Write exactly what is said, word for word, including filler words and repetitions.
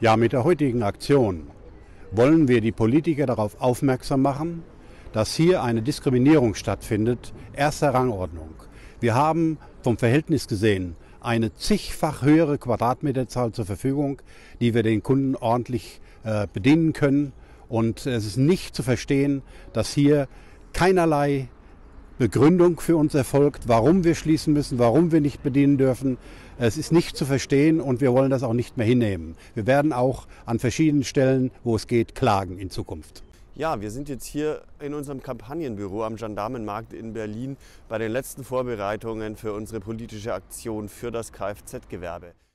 Ja, mit der heutigen Aktion wollen wir die Politiker darauf aufmerksam machen, dass hier eine Diskriminierung stattfindet, erster Rangordnung. Wir haben vom Verhältnis gesehen eine zigfach höhere Quadratmeterzahl zur Verfügung, die wir den Kunden ordentlich äh, bedienen können. Und es ist nicht zu verstehen, dass hier keinerlei Begründung für uns erfolgt, warum wir schließen müssen, warum wir nicht bedienen dürfen. Es ist nicht zu verstehen und wir wollen das auch nicht mehr hinnehmen. Wir werden auch an verschiedenen Stellen, wo es geht, klagen in Zukunft. Ja, wir sind jetzt hier in unserem Kampagnenbüro am Gendarmenmarkt in Berlin bei den letzten Vorbereitungen für unsere politische Aktion für das Kfz-Gewerbe.